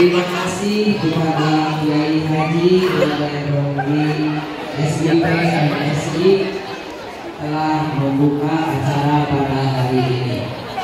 Terima kasih kepada Kiai Haji Romi SIP MSI telah membuka acara pada hari ini.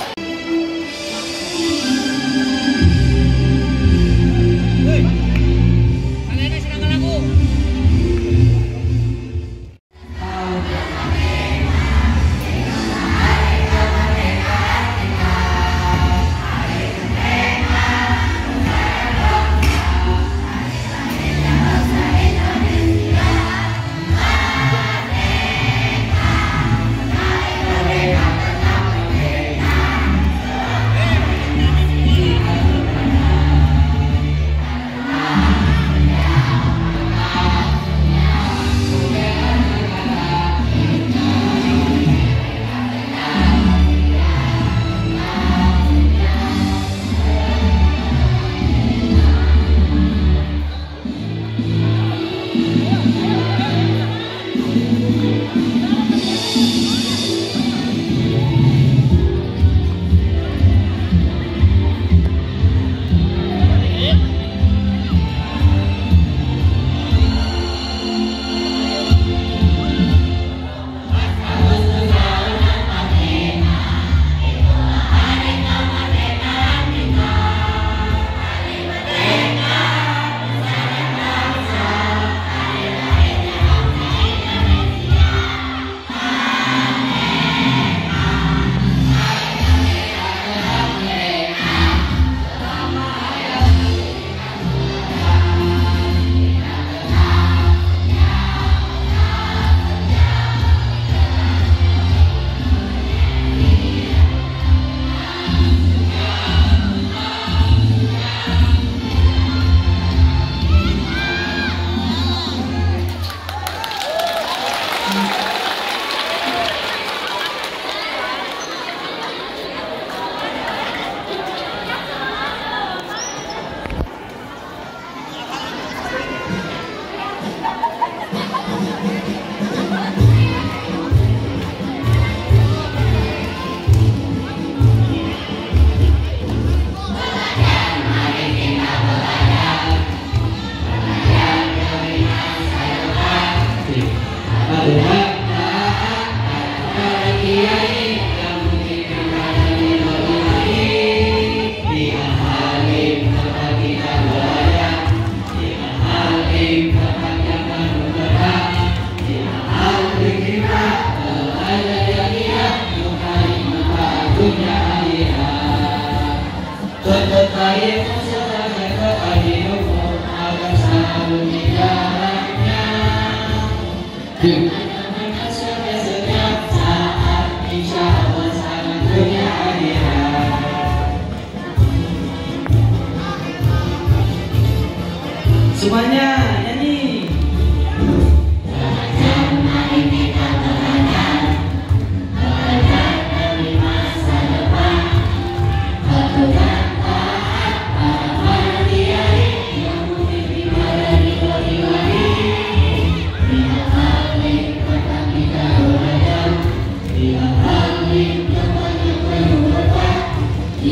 Semuanya nyanyi.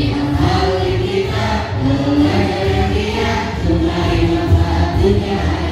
Yeah.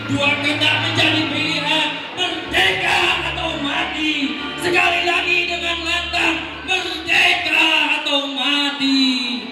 Dua kata menjadi pilihan, merdeka atau mati. Sekali lagi dengan lantang, merdeka atau mati.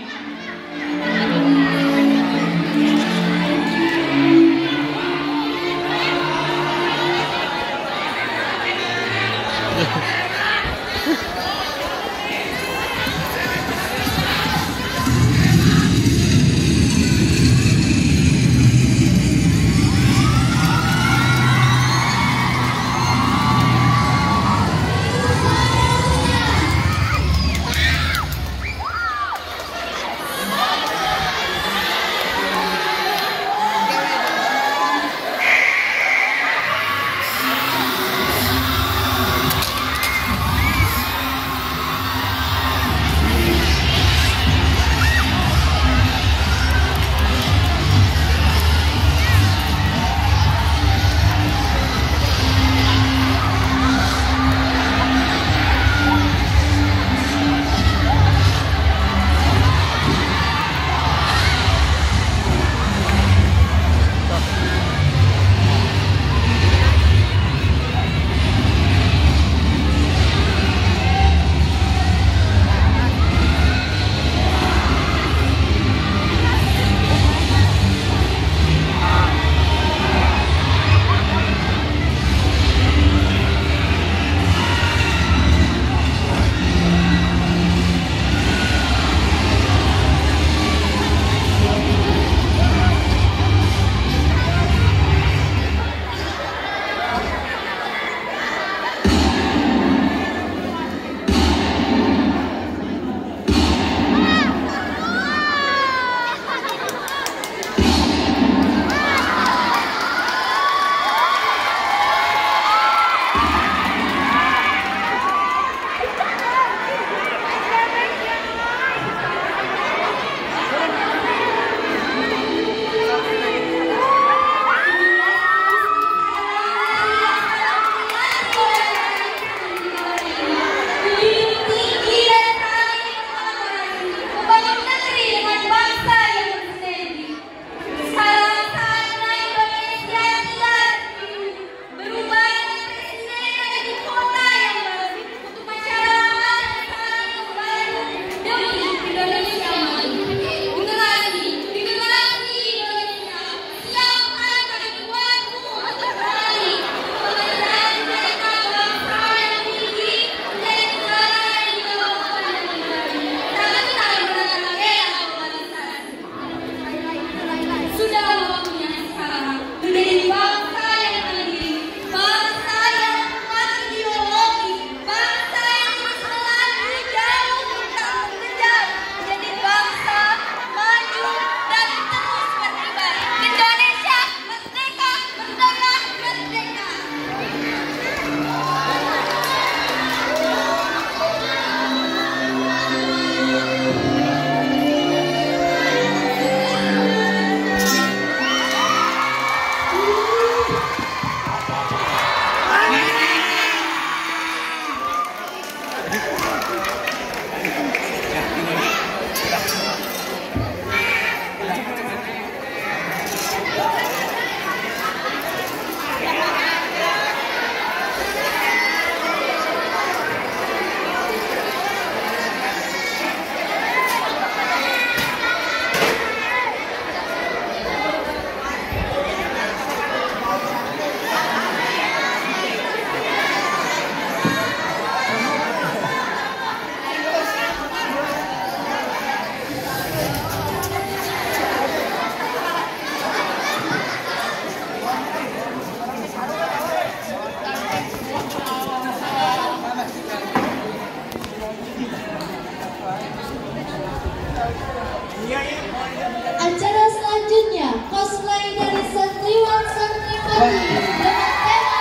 Acara selanjutnya cosplay dari santriwan santriwati dengan tema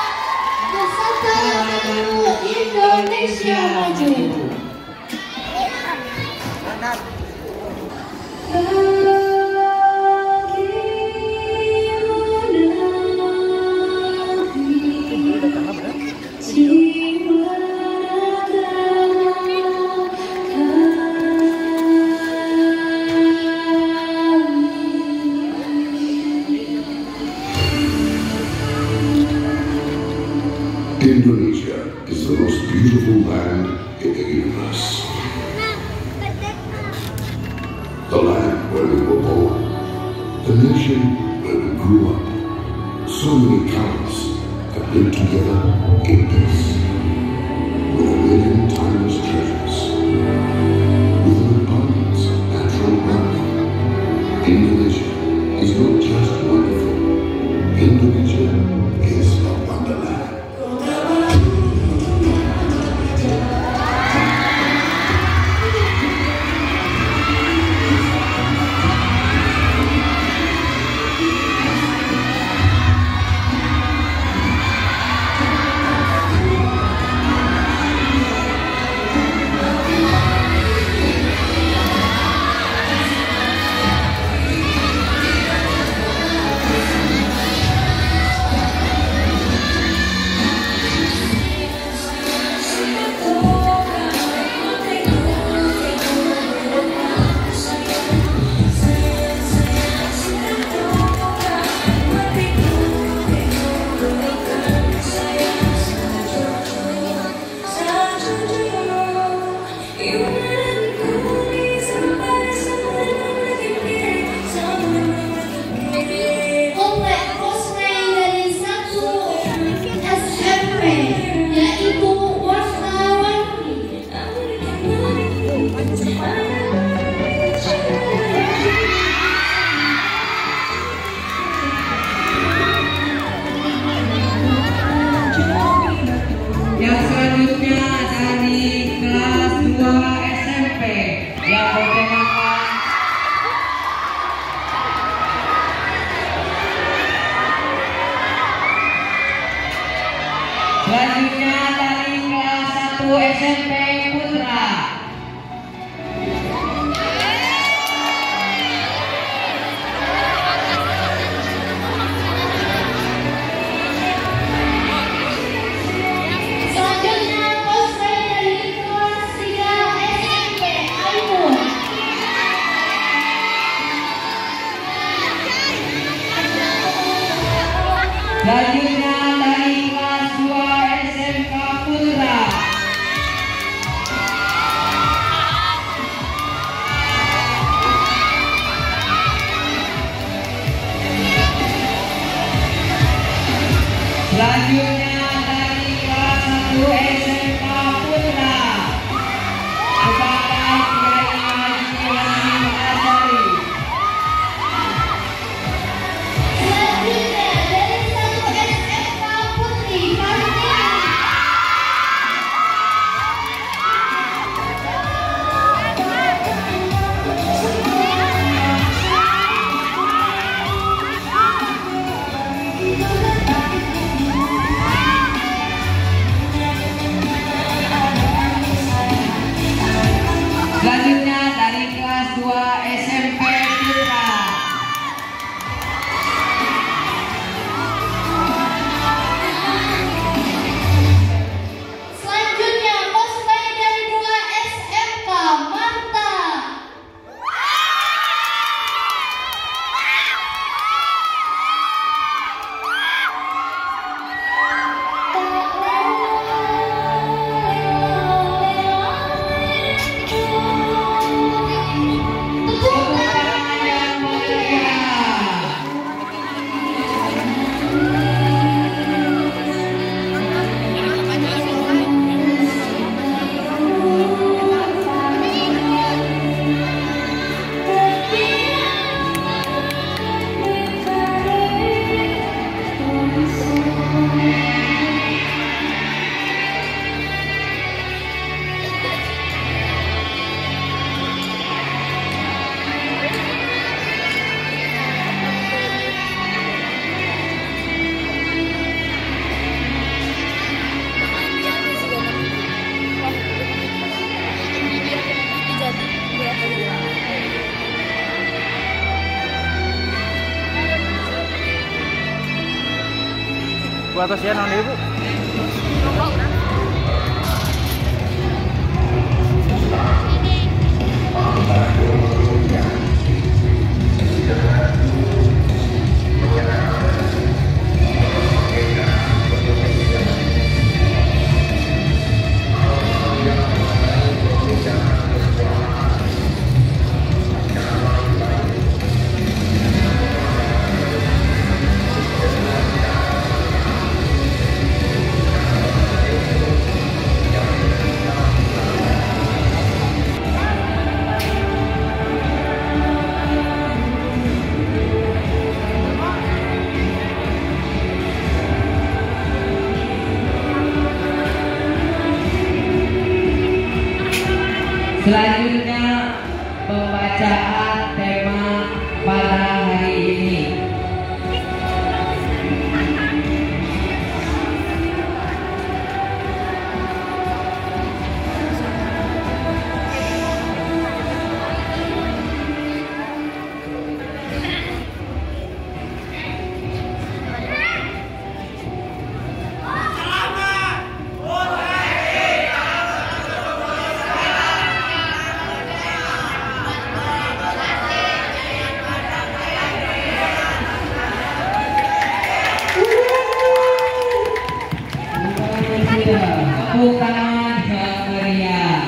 Nusantara Maju Indonesia Maju. is the most beautiful land in the universe. The land where we were born, the nation where we grew up. So many colors have lived together in peace, with a million timeless treasures, with an abundance of natural wealth. Indonesia is not just wonderful, Indonesia is a wonderland. Yang selanjutnya dari kelas 2 SMP yang bertemakan selanjutnya dari kelas 1 SMP Putra. Selanjutnya cosplay dari kelas 3 SMP Ainun. Selanjutnya dari kelas 2 SMK Putra. Selanjutnya dari kelas 1 SMK Putra kepada Kiai Haji Hasyim Asyari. Selanjutnya dari 1 SMK Putri Kartini. Selanjutnya dari kelas 2 SMP Putra. Selanjutnya cosplay dari 2 SMK Marta. Tepuk tangan yang meriah. Bu atas ya non ibu. Selanjutnya pembacaan tema pada hari ini. Tepuk tangan yang meriah.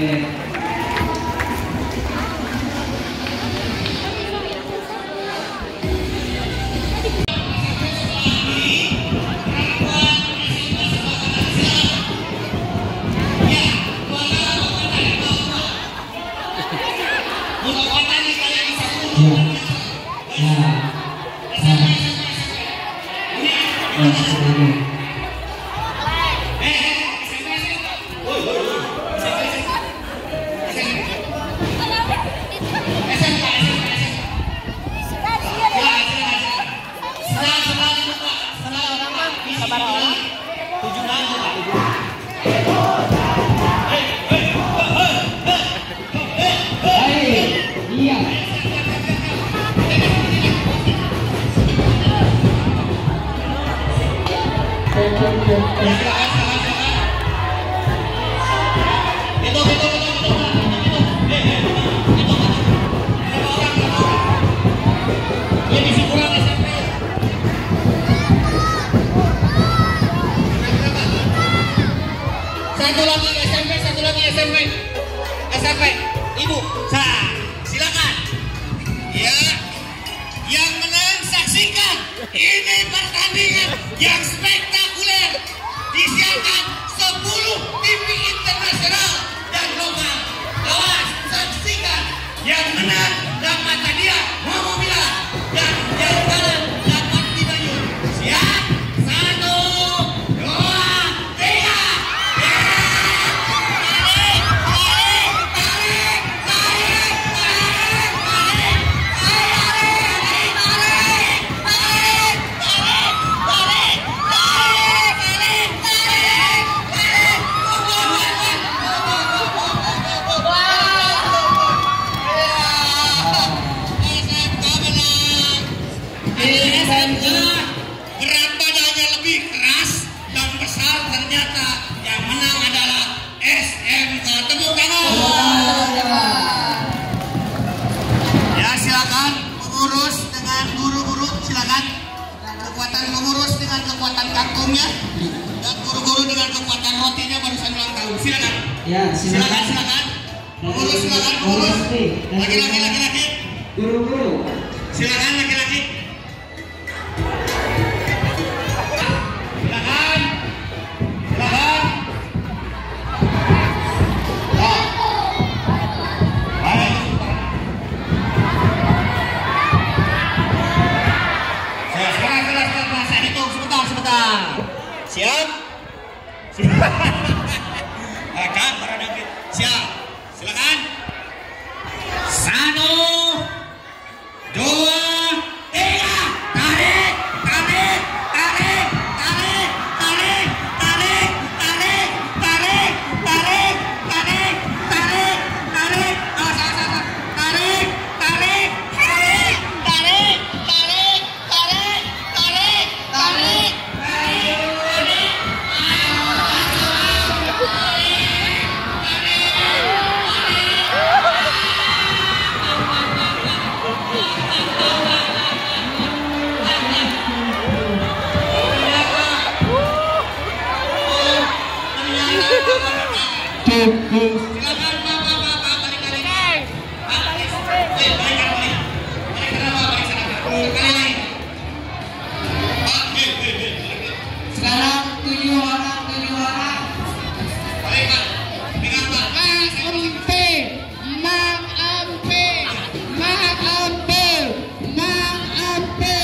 Satu lagi SMP. Ibu, silakan. Ya, yang menang saksikan. Ini pertandingan yang spektakuler. Disiarkan 10 TV internasional dan lokal. Awas, saksikan. Yang menang dapat hadiah mobil dan yang kalah dapat dibayar. Siap? 1, 2, 3. Berat badannya lebih keras dan besar, ternyata yang menang adalah SMK. Tepuk tangan. Ya, silakan pengurus dengan guru-guru, silakan. Kekuatan pengurus dengan kekuatan kantongnya dan guru-guru dengan kekuatan rotinya barusan ulang tahun. Silakan. Ya, silakan. Pengurus silakan, pengurus. Laki-laki. Guru-guru. Silakan laki-laki. Siap? Akan barangkali siap. Silakan. 1, 2, 3. Tarik. Silakan Bapak balik lagi. Sekarang 7 orang. Balik Pak. Pegang Pak. Mang Ampe.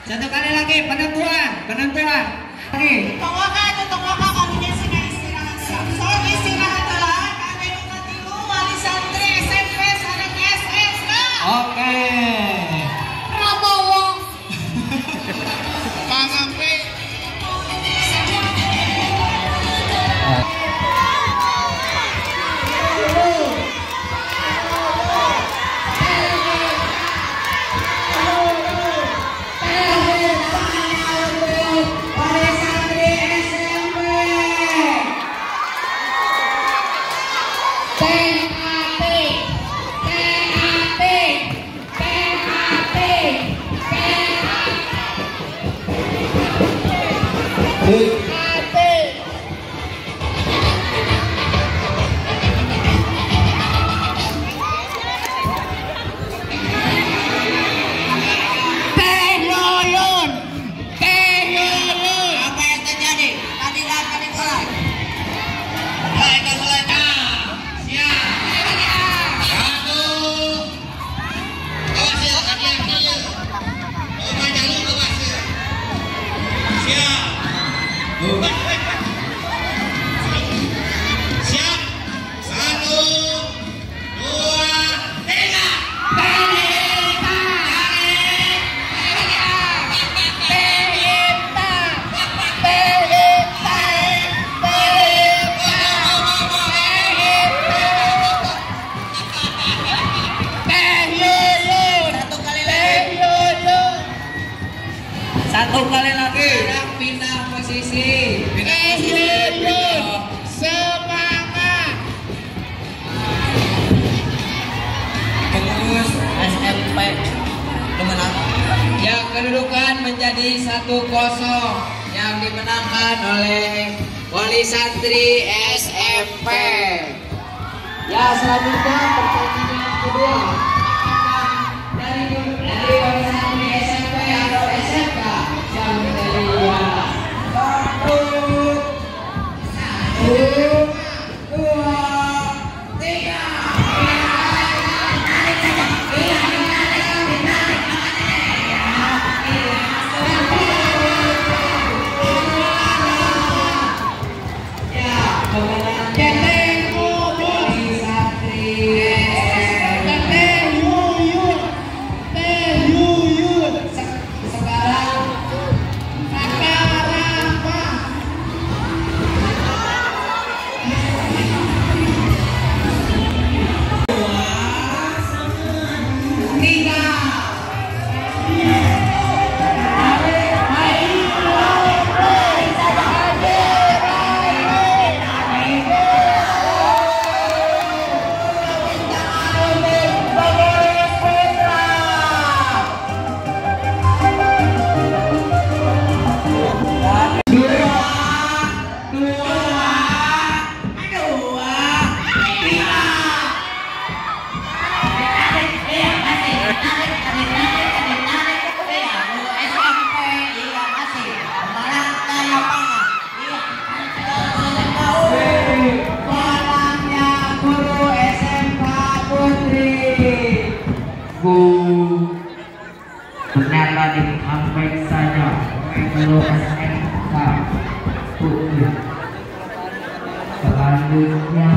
Satu kali lagi penentuan. Lagi. Tunggu kalinya sudah istirahat. So istirahat lah. Kami dulu wali santri SMP sareng SSK. Oke. Prabowo. Pangampe. Satu kali lagi. Pindah posisi. Semangat. Pengurus SMP kemenang. Yang kedudukan menjadi 1-0 yang dimenangkan oleh wali santri SMP. Ya, selanjutnya pertandingan kedua dari wali santri SMP atau SMK yang menjadi satu, dua, tiga. Ternyata dihampir saja guru SMK Putri. Selanjutnya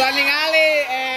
Udah ningali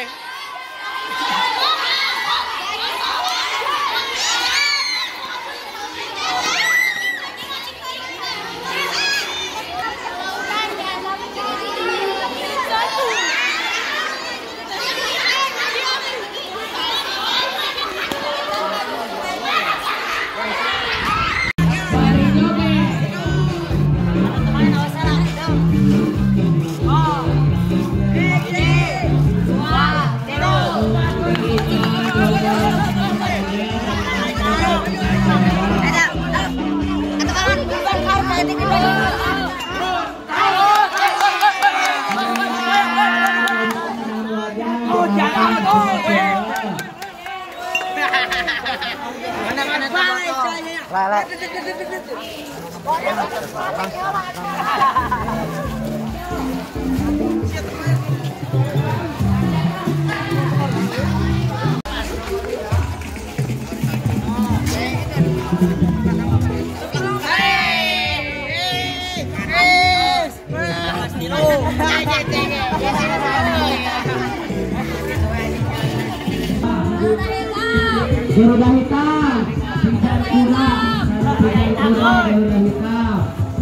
Garuda hitam, bintang pura, Garuda hitam.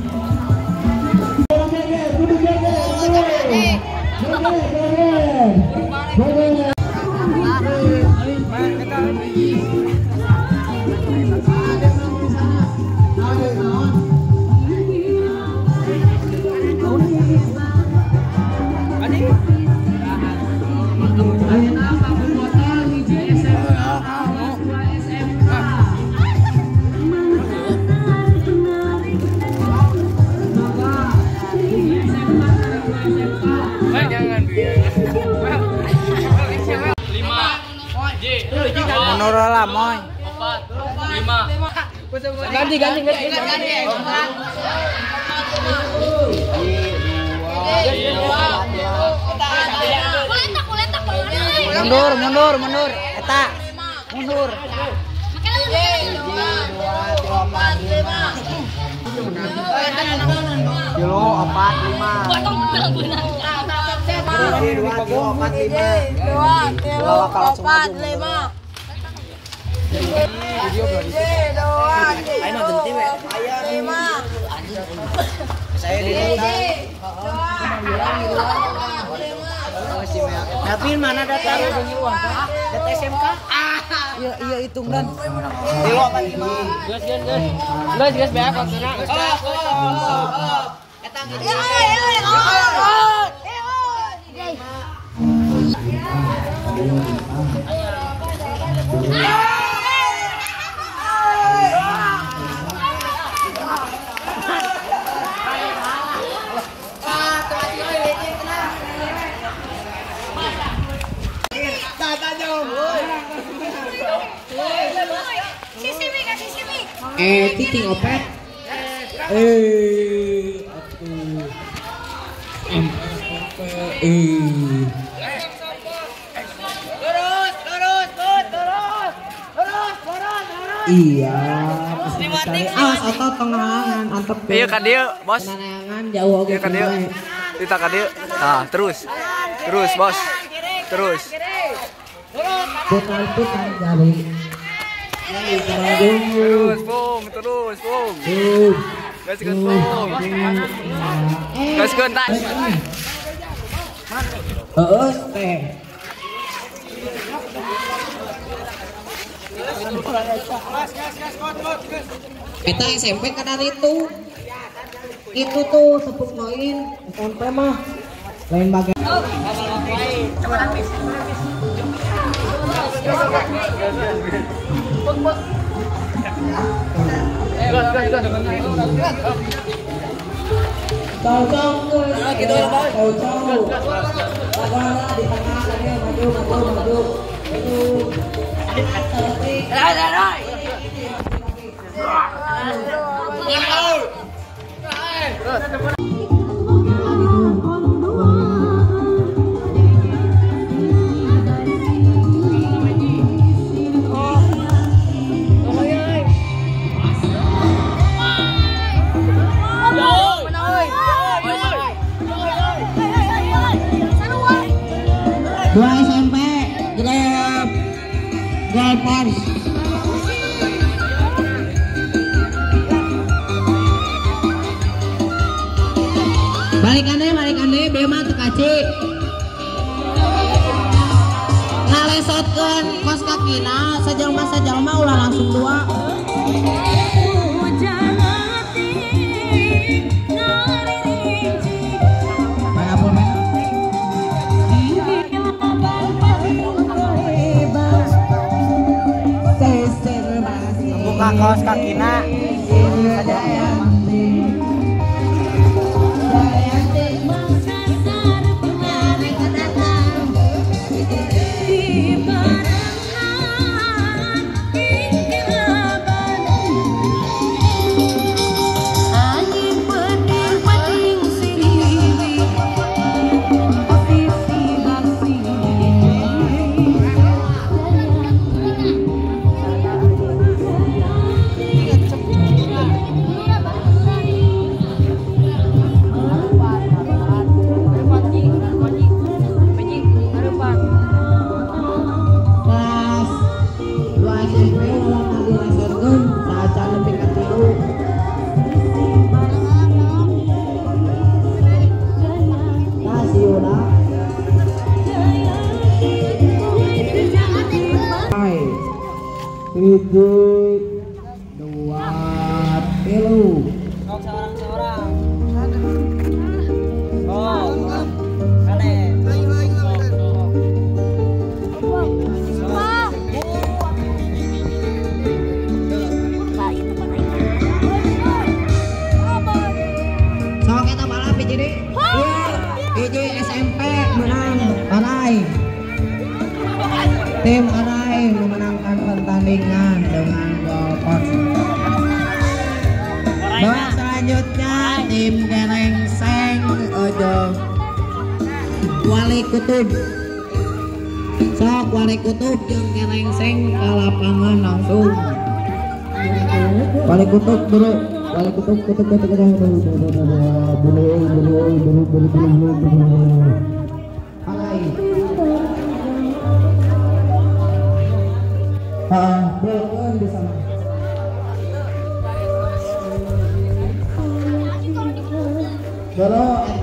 Menurut moy 4, 5. Ganti. Mundur. Eta. Mundur. 4, 5. Tapi mana datanya? Data SMK? Iya hitung dan. Gas beak kontona. Titing opet. Iya. Awas otot pengalangan, antep. Iya kan dia, Bos. Penangan jauh oge. Iya kan dia. Kita kan dia. Nah, terus, Bos. Terus. Putar jari. Terus, Bung. Gaskeun, Bung. Gaskeun tak. Heeh, teh. Kita SMP kan itu tuh sepup main SMP mah lain bagian. Balikannya Bema teu kaci. Ngalesotkeun kos kakina sajelma ulah langsung dua. Buka kaos kakina. SMP menang Arai. Tim Arai memenangkan pertandingan dengan gol kosong. Babak selanjutnya tim Gerengseng Ojo Wali Kutub. Sok Wali Kutub jeung Gerengseng ke lapangan langsung. Wali Kutub dulu. Wali Kutub belum di sana. Dulu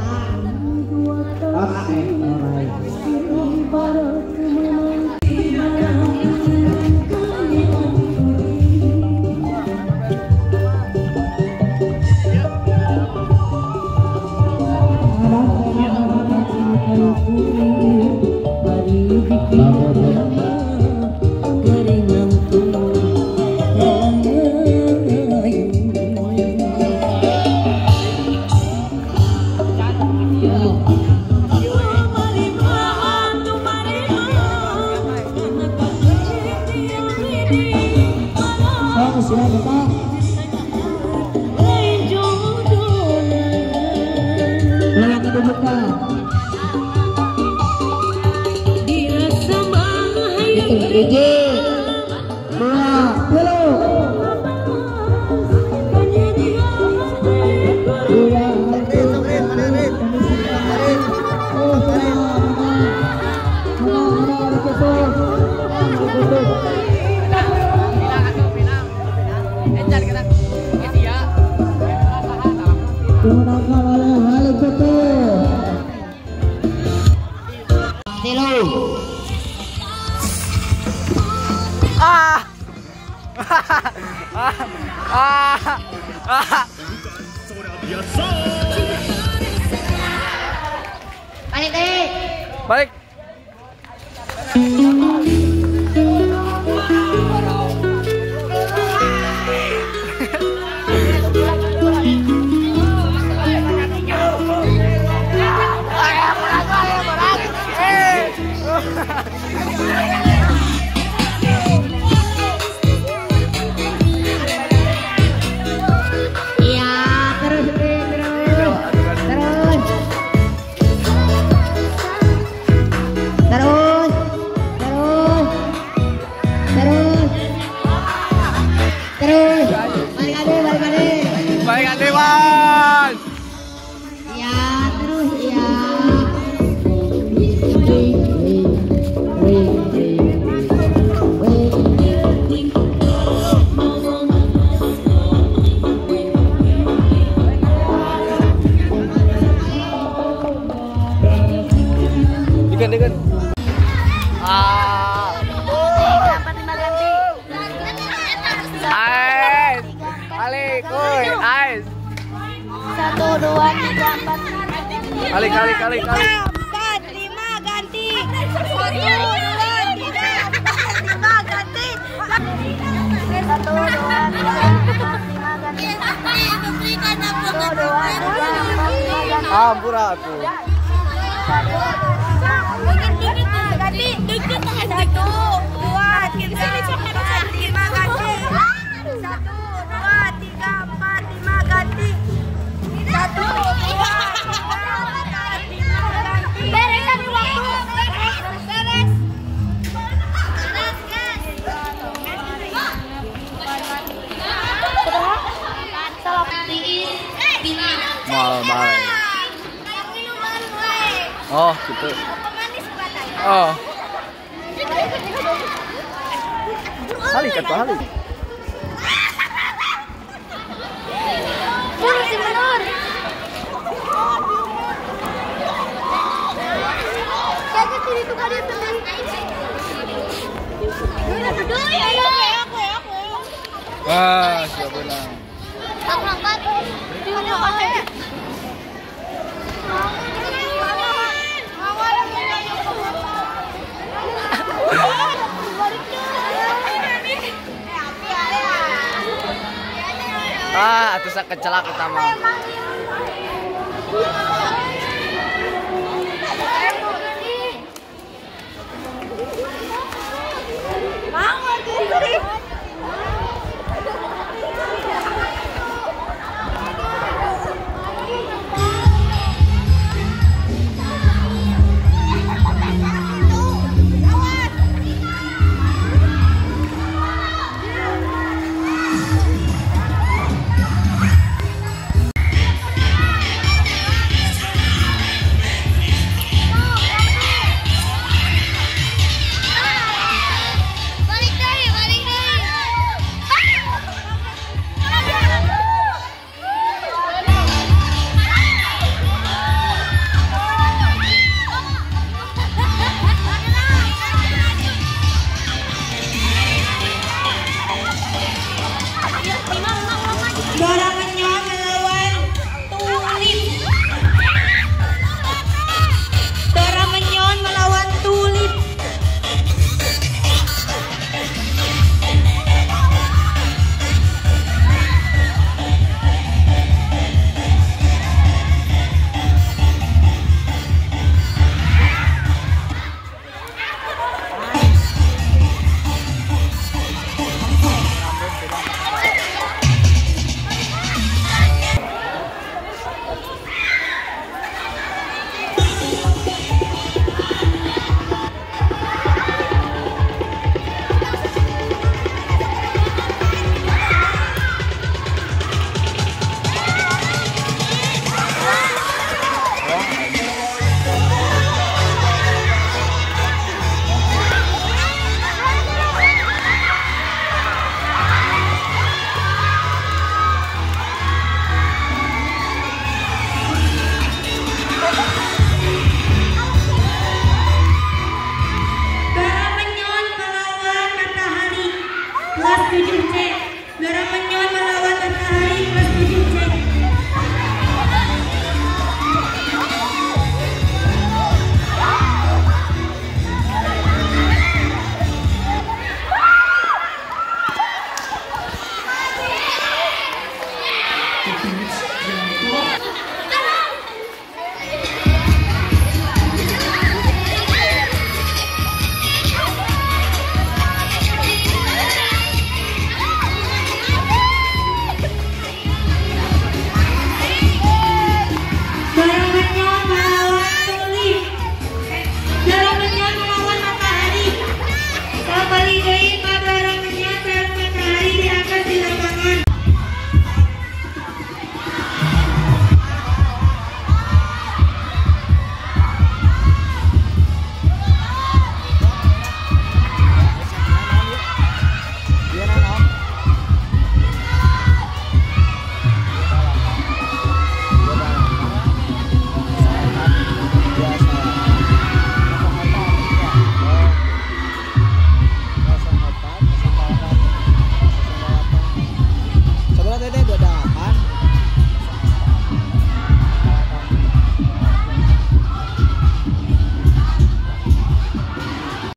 Balik. Terus balik. Woi, Ais. 1, 2, 3, 4. Kali. 4, 5 ganti. 1, 2, 3, 4, 5 ganti. 1, 2, 3, 4, 5 ganti. 1, 2, 3, 4, 5 ganti. Ampura aku. Ganti. 1, 2, 3, 4, 5 ganti. 1, 2, 3, 4, 5 ganti. 1, 2, 3, 4, 5 ganti. Beres waktu. Beres. Mal. Oh, gitu. Oh. Hali. Mundur. Kayak gitu itu kali teman. Wah, siap benang. Aku angkat. Atuh sakecelak eta mah. Mau